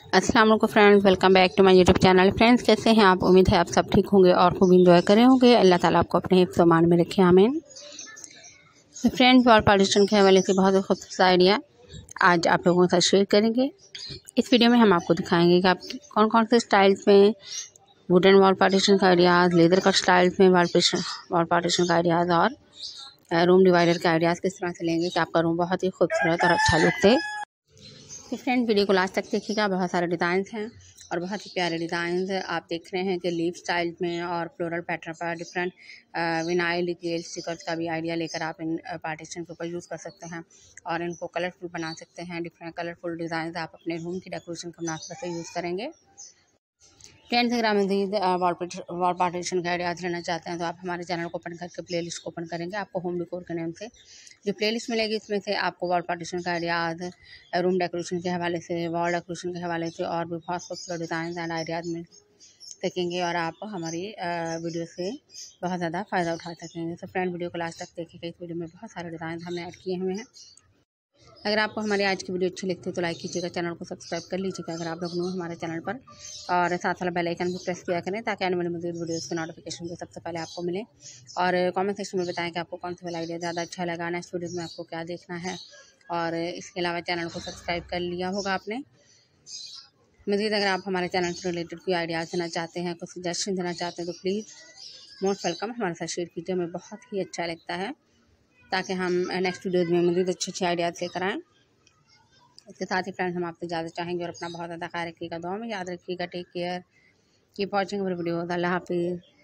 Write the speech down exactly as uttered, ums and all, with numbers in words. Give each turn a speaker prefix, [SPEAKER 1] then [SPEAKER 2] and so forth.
[SPEAKER 1] अस्सलाम वालेकुम friends, welcome back to my YouTube channel. Friends, कैसे हैं आप? उम्मीद है आप सब ठीक होंगे और खूब इंजॉय करे होंगे। अल्लाह ताला आपको अपने हिफ्ज़ व अमान में रखे, आमीन। तो फ्रेंड्स, वॉल पार्टीशन के हवाले से बहुत ही खूबसूरत आइडिया आज आप लोगों के साथ शेयर करेंगे। इस वीडियो में हम आपको दिखाएंगे कि आप कौन कौन से स्टाइल्स में वुडन वॉल पार्टीशन का आइडियाज़, लेदर कट स्टाइल्स में वॉल पार्टीशन वॉल पार्टीशन का आइडियाज़ और रूम डिवाइडर के आइडियाज़ किस तरह से लेंगे कि आपका रूम बहुत ही खूबसूरत और अच्छा लुक दे। तो फ्रेंड, वीडियो को लास्ट तक देखिएगा। बहुत सारे डिज़ाइंस हैं और बहुत ही प्यारे डिज़ाइंस आप देख रहे हैं कि लीफ स्टाइल में और फ्लोरल पैटर्न पर डिफरेंट विनाइल ग्लेज स्टिकर्स का भी आइडिया लेकर आप इन पार्टीशन के ऊपर यूज़ कर सकते हैं और इनको कलरफुल बना सकते हैं। डिफरेंट कलरफुल डिज़ाइन आप अपने रूम की डेकोरेशन के मुनासिब से यूज़ करेंगे। फ्रेंड्स, अगर आप मज़ीद वॉल पार्टीशन के आइडियाज़ लेना चाहते हैं तो आप हमारे चैनल को ओपन करके प्ले लिस्ट को ओपन करेंगे। आपको होम डेकोर के नाम से जो प्ले लिस्ट मिलेगी, इसमें से आपको वॉल पार्टीशन का आइडियाज़, रूम डेकोरेशन के हवाले से, वॉल डेकोरेशन के हवाले से और भी बहुत खूबसूरत डिज़ाइन एंड आइडियाज़ मिल सकेंगे और आप हमारी वीडियो से बहुत ज़्यादा फ़ायदा उठा सकेंगे। तो फ्रेंड, वीडियो को लास्ट तक देखिएगा। इस वीडियो में बहुत सारे डिज़ाइन हमने ऐड किए हुए हैं। अगर आपको हमारी आज की वीडियो अच्छी लगती है तो लाइक कीजिएगा, चैनल को सब्सक्राइब कर लीजिएगा अगर आप लोग न्यू हमारे चैनल पर, और साथ वाला बेल आइकन भी प्रेस किया करें ताकि आने वाली मज़ीद वीडियोस की नोटिफिकेशन जो सबसे पहले आपको मिले। और कमेंट सेक्शन में बताएं कि आपको कौन सा वाला आइडिया ज़्यादा अच्छा लगा, नेक्स्ट वीडियो में आपको क्या देखना है। और इसके अलावा चैनल को सब्सक्राइब कर लिया होगा आपने। मज़ीद अगर आप हमारे चैनल से रिलेटेड कोई आइडियाज़ देना चाहते हैं, कुछ सजेशन देना चाहते हैं तो प्लीज़ मोस्ट वेलकम हमारे साथ शेयर कीजिए। हमें बहुत ही अच्छा लगता है ताकि हम नेक्स्ट वीडियोज़ में मज़ीद अच्छे अच्छे आइडियाज़ लेकर आएँ। इसके साथ ही फ्रेंड्स, हम आपसे ज़्यादा चाहेंगे और अपना बहुत ज़्यादा ख्याल रखिएगा, दुआ में याद रखिएगा। Take care, keep watching our videos. अल्लाह हाफिज़।